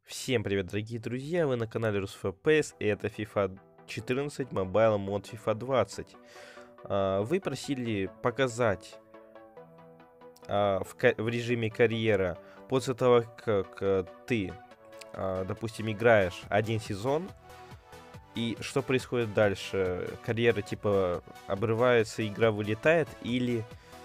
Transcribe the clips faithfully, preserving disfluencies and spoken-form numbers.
Всем привет, дорогие друзья, вы на канале RusFPS, и это FIFA четырнадцать, Mobile мод FIFA двадцать. А, Вы просили показать а, в, ка- в режиме карьера, после того, как а, ты, а, допустим, играешь один сезон, и что происходит дальше? Карьера типа обрывается, игра вылетает, или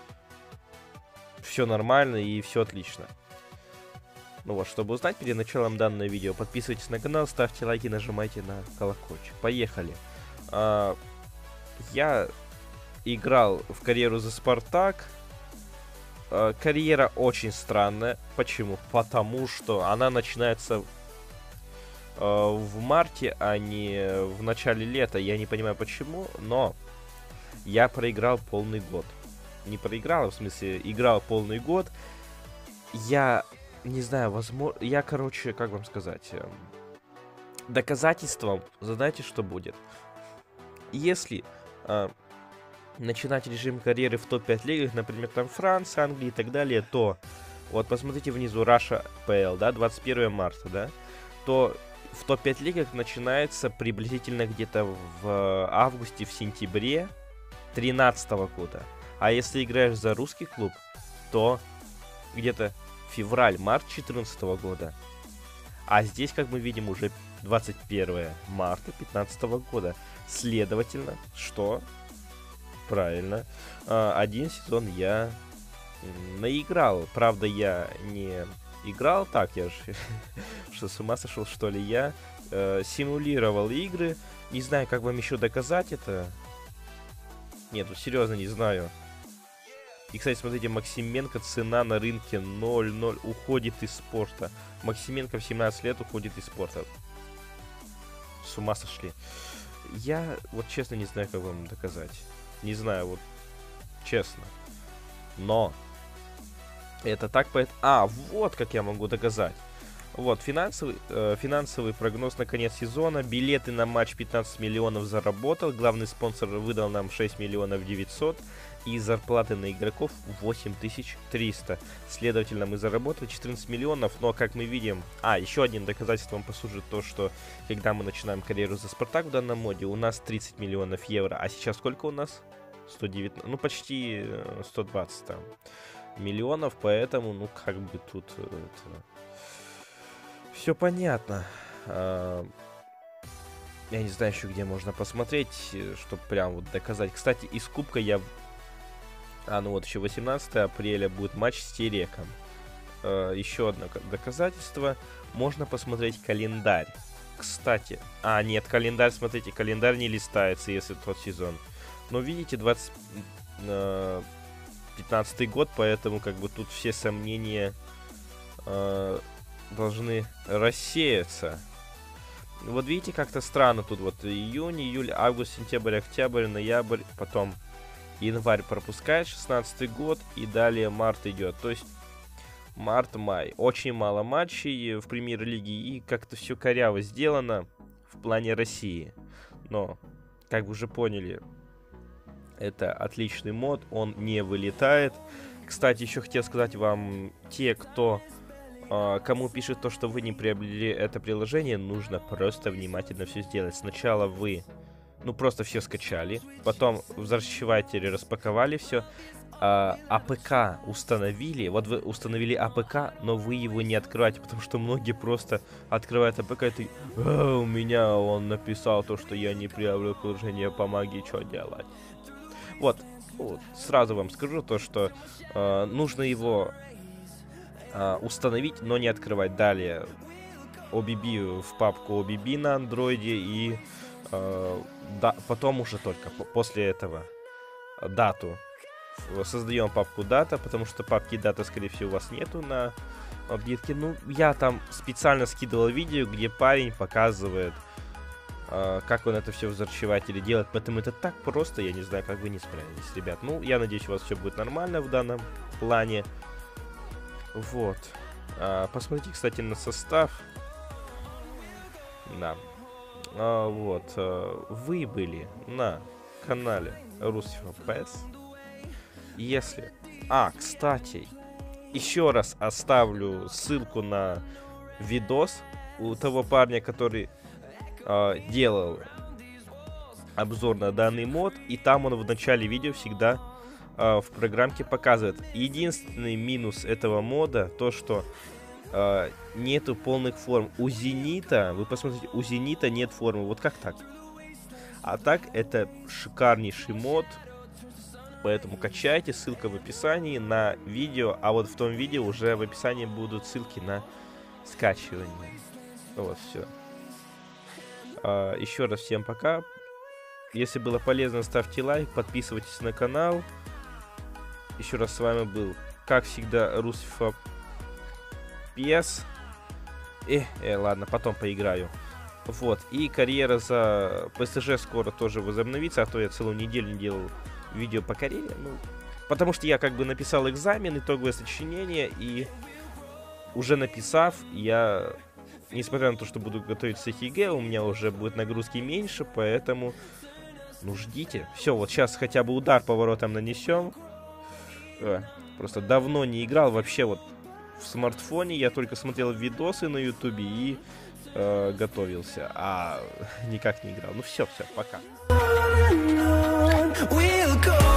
все нормально и все отлично? Ну вот, чтобы узнать перед началом данного видео, подписывайтесь на канал, ставьте лайки, нажимайте на колокольчик. Поехали. А, я играл в карьеру за Спартак. А, карьера очень странная. Почему? Потому что она начинается а, в марте, а не в начале лета. Я не понимаю почему, но я проиграл полный год. Не проиграл, в смысле, играл полный год. Я... Не знаю, возможно... Я, короче, как вам сказать... эм, Доказательством, знаете, что будет? Если э, начинать режим карьеры в топ пять лигах, например, там Франция, Англия и так далее, то... Вот, посмотрите внизу, Russia пи эл, да, двадцать первого марта, да? То в топ пять лигах начинается приблизительно где-то в августе, в сентябре тринадцатого года. А если играешь за русский клуб, то где-то февраль-март четырнадцатого года. А здесь, как мы видим, уже двадцать первого марта пятнадцатого года. Следовательно, что? Правильно. Один сезон я наиграл. Правда, я не играл так, я же что, с ума сошел, что ли? Я э, симулировал игры. Не знаю, как вам еще доказать это. Нет, серьезно, не знаю. И, кстати, смотрите, Максименко, цена на рынке ноль ноль, уходит из спорта. Максименко в семнадцать лет уходит из спорта. С ума сошли. Я вот честно не знаю, как вам доказать. Не знаю, вот честно. Но это так поэтому... А, вот как я могу доказать. Вот, финансовый, э, финансовый прогноз на конец сезона. Билеты на матч пятнадцать миллионов заработал. Главный спонсор выдал нам шесть миллионов девятьсот. И зарплаты на игроков восемь тысяч триста. Следовательно, мы заработали четырнадцать миллионов. Но, как мы видим... А, еще одним доказательством послужит то, что когда мы начинаем карьеру за Спартак в данном моде, у нас тридцать миллионов евро. А сейчас сколько у нас? сто девятнадцать. Ну, почти сто двадцать там миллионов. Поэтому, ну, как бы тут... Это... Все понятно. А, я не знаю еще, где можно посмотреть, чтобы прям вот доказать. Кстати, из кубка я... А, ну вот еще восемнадцатого апреля будет матч с Тереком. А, еще одно доказательство. Можно посмотреть календарь. Кстати... А, нет, календарь, смотрите, календарь не листается, если тот сезон. Но видите, двадцать... пятнадцатый год, поэтому как бы тут все сомнения... А, должны рассеяться. Вот видите, как-то странно тут вот июнь, июль, август, сентябрь, октябрь, ноябрь, потом январь пропускает шестнадцатый год, и далее март идет. То есть март-май. Очень мало матчей в премьер-лиге, и как-то все коряво сделано в плане России. Но, как вы уже поняли, это отличный мод, он не вылетает. Кстати, еще хотел сказать вам, те, кто... Кому пишет то, что вы не приобрели это приложение, нужно просто внимательно все сделать. Сначала вы, ну, просто все скачали, потом в зашивателе распаковали все, а, АПК установили, вот вы установили АПК, но вы его не открываете, потому что многие просто открывают АПК, и ты, а, у меня он написал то, что я не приобрел приложение, помоги, что делать. Вот, вот, сразу вам скажу то, что а, нужно его... установить, но не открывать. Далее о би би в папку о би би на андроиде, и э, да, потом уже только после этого дату создаем папку дата, потому что папки дата, скорее всего, у вас нету на объекте. Ну, я там специально скидывал видео, где парень показывает, э, как он это все в зашивателе делает, поэтому это так просто, я не знаю, как вы не справились, ребят. Ну, я надеюсь, у вас все будет нормально в данном плане. Вот. А, посмотрите, кстати, на состав. Да. А, вот. А, вы были на канале RusFPS. Если... А, кстати, еще раз оставлю ссылку на видос, у того парня, который э, делал обзор на данный мод, и там он в начале видео всегда э, в программке показывает. Единственный минус этого мода то, что э, нету полных форм. У Зенита, вы посмотрите, у Зенита нет формы. Вот как так? А так это шикарнейший мод. Поэтому качайте, ссылка в описании на видео. А вот в том видео уже в описании будут ссылки на скачивание. Вот, все. А, еще раз всем пока. Если было полезно, ставьте лайк, подписывайтесь на канал. Еще раз с вами был, как всегда, Русифа пи эс. Э, э, ладно, потом поиграю. Вот, и карьера за пэ эс жэ скоро тоже возобновится, а то я целую неделю не делал видео по карьере. Ну, потому что я как бы написал экзамен, итоговое сочинение, и уже написав, я, несмотря на то, что буду готовиться к ЕГЭ, у меня уже будет нагрузки меньше, поэтому, ну, ждите. Все, вот сейчас хотя бы удар по воротам нанесем. Э, просто давно не играл, вообще вот в смартфоне я только смотрел видосы на ютубе и э, готовился, а никак не играл. Ну все, все, пока. We'll go.